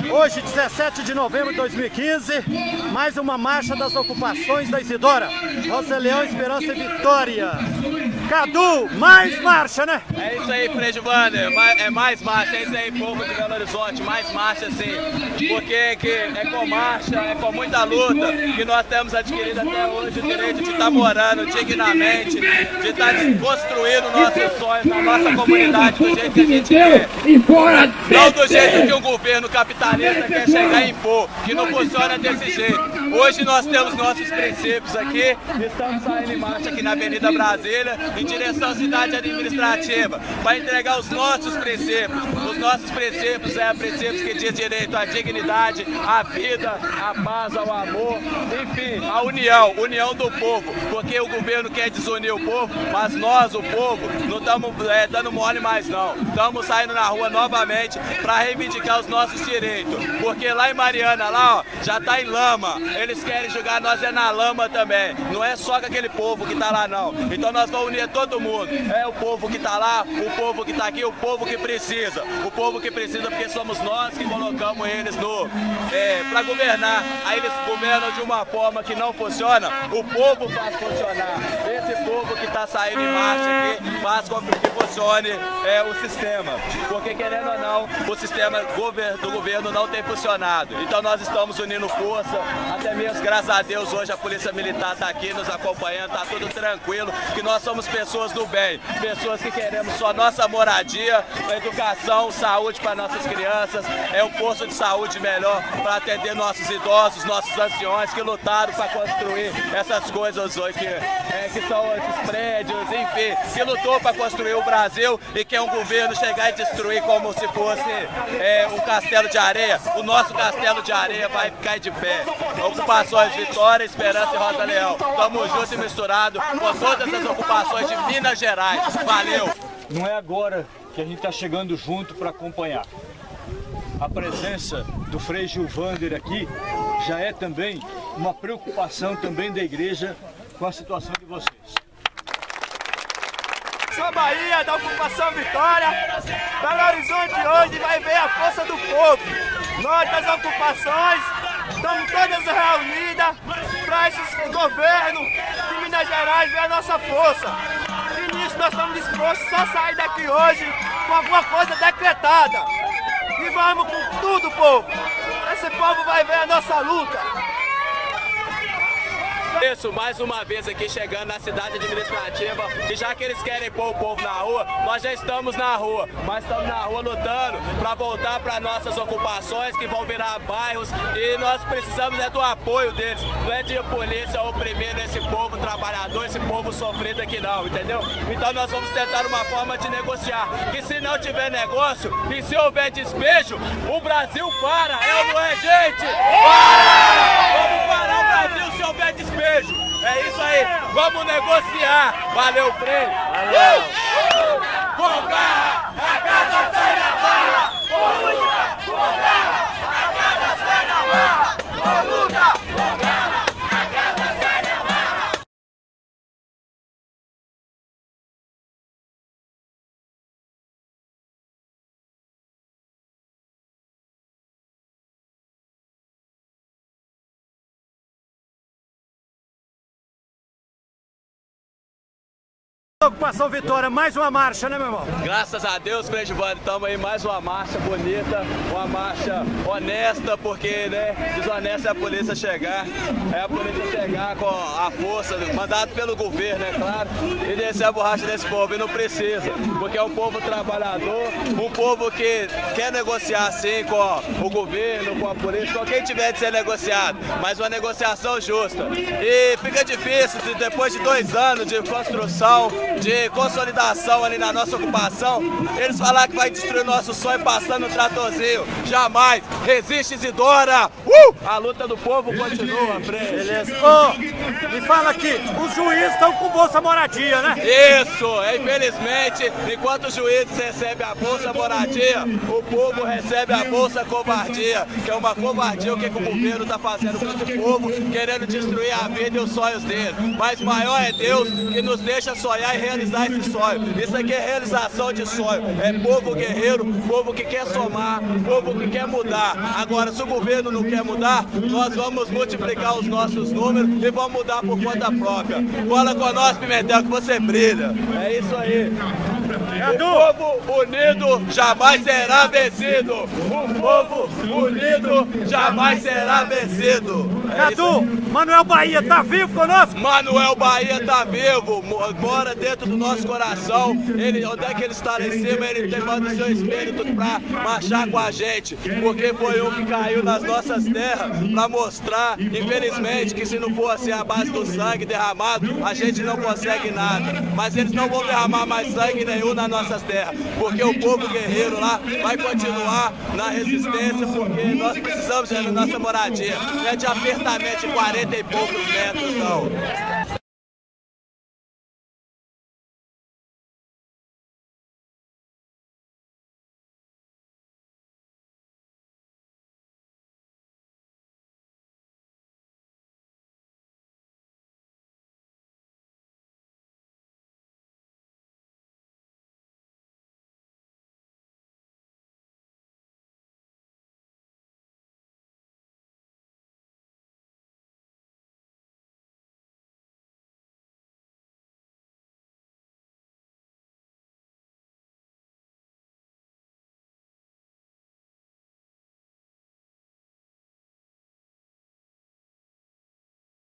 Hoje, 17 de novembro de 2015, mais uma marcha das ocupações da Isidora. Rosa Leão, Esperança e Vitória. Cadu, mais marcha, né? É isso aí, Frei Wander, é mais marcha, é isso aí, povo de Belo Horizonte, mais marcha sim, porque é com marcha, é com muita luta que nós temos adquirido até hoje o direito de estar morando dignamente, de estar construindo nossos sonhos na nossa comunidade do jeito que a gente quer, não do jeito que o governo capitalista quer chegar e impor, que não funciona desse jeito. Hoje nós temos nossos princípios aqui, estamos saindo em marcha aqui na Avenida Brasília, em direção à cidade administrativa, para entregar os nossos princípios. Os nossos princípios princípios que diz direito à dignidade, à vida, à paz, ao amor, enfim, à união do povo, porque o governo quer desunir o povo, mas nós, o povo, não estamos dando mole mais não. Estamos saindo na rua novamente para reivindicar os nossos direitos, porque lá em Mariana, lá ó, já está em lama, eles querem jogar nós na lama também, não é só com aquele povo que está lá não. Então nós vamos unir todo mundo, é o povo que está lá, o povo que está aqui, o povo que precisa porque somos nós que colocamos eles para governar. Aí eles governam de uma forma que não funciona, o povo faz funcionar. Esse povo que está saindo em marcha aqui faz com que funcione o sistema, porque querendo ou não, o sistema do governo não tem funcionado. Então nós estamos unindo força, até mesmo graças a Deus hoje a Polícia Militar está aqui nos acompanhando, está tudo tranquilo, que nós somos pessoas do bem, pessoas que queremos só nossa moradia, educação, saúde para nossas crianças, um posto de saúde melhor para atender nossos idosos, nossos anciões que lutaram para construir essas coisas hoje, que são esses prédios, enfim, que lutou para construir o Brasil e que é um governo chegar e destruir como se fosse um castelo de areia. O nosso castelo de areia vai ficar de pé. Ocupações Vitória, Esperança e Rosa Leão. Tamo junto e misturado com todas as ocupações de Minas Gerais. Valeu! Não é agora que a gente está chegando junto para acompanhar. A presença do Frei Wander aqui já é também uma preocupação também da igreja com a situação de vocês. Sou Bahia, da ocupação Vitória. Belo Horizonte hoje vai ver a força do povo. Nós das ocupações estamos todas reunidas para esse governo de Minas Gerais ver a nossa força. E nisso nós estamos dispostos a sair daqui hoje com alguma coisa decretada. E vamos com tudo, povo. Esse povo vai ver a nossa luta. Isso, mais uma vez aqui chegando na cidade administrativa, e já que eles querem pôr o povo na rua, nós já estamos na rua, mas estamos na rua lutando para voltar para nossas ocupações que vão virar bairros, e nós precisamos do apoio deles, não é de polícia oprimindo esse povo trabalhador, esse povo sofrido aqui não, entendeu? Então nós vamos tentar uma forma de negociar, que se não tiver negócio e se houver despejo, o Brasil para, não é gente? Para! Vamos parar o Brasil se houver despejo! É isso aí, vamos negociar. Valeu, Frei. Valeu. Com garra, a casa sai na barra. Com luta, com garra, a casa sai na barra. Com luta, com garra, a casa sai na barra. Ocupação Vitória, mais uma marcha, né, meu irmão? Graças a Deus, Frei Wander, estamos aí mais uma marcha bonita, uma marcha honesta, porque, né, desonesta é a polícia chegar, com a força, mandado pelo governo, é claro, e descer a borracha desse povo, e não precisa, porque é um povo trabalhador, um povo que quer negociar sim com o governo, com a polícia, com quem tiver de ser negociado, mas uma negociação justa. E fica difícil, depois de 2 anos de construção, de consolidação ali na nossa ocupação, eles falaram que vai destruir nosso sonho passando o tratorzinho. Jamais! Resiste, Isidora! A luta do povo continua, Frei. Beleza. Me fala aqui, os juízes estão com Bolsa Moradia, né? Isso! Infelizmente, enquanto os juízes recebem a Bolsa Moradia, o povo recebe a Bolsa Covardia, que é uma covardia o que o governo está fazendo com esse povo, querendo destruir a vida e os sonhos dele. Mas maior é Deus que nos deixa sonhar e realizar esse sonho. Isso aqui é realização de sonho. É povo guerreiro, povo que quer somar, povo que quer mudar. Agora, se o governo não quer mudar, nós vamos multiplicar os nossos números e vamos mudar por conta própria. Cola com nós, Pimentel, que você brilha. É isso aí. O povo unido jamais será vencido. O povo unido jamais será vencido. Cadu, Manuel Bahia tá vivo conosco? Manuel Bahia tá vivo, mora dentro do nosso coração. Ele, onde é que ele está lá em cima? Ele tem manda o seu espírito pra marchar com a gente, porque foi um que caiu nas nossas terras pra mostrar, infelizmente, que se não fosse a base do sangue derramado, a gente não consegue nada. Mas eles não vão derramar mais sangue nenhum nas nossas terras, porque o povo guerreiro lá vai continuar na resistência, porque nós precisamos da nossa moradia. É de apertamento de 40 e poucos metros, não.